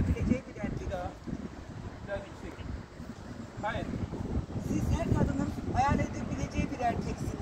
edebileceği bir erkek. Biraz yüksek. Hayır. Siz her kadının hayal edebileceği bir erkeksiniz.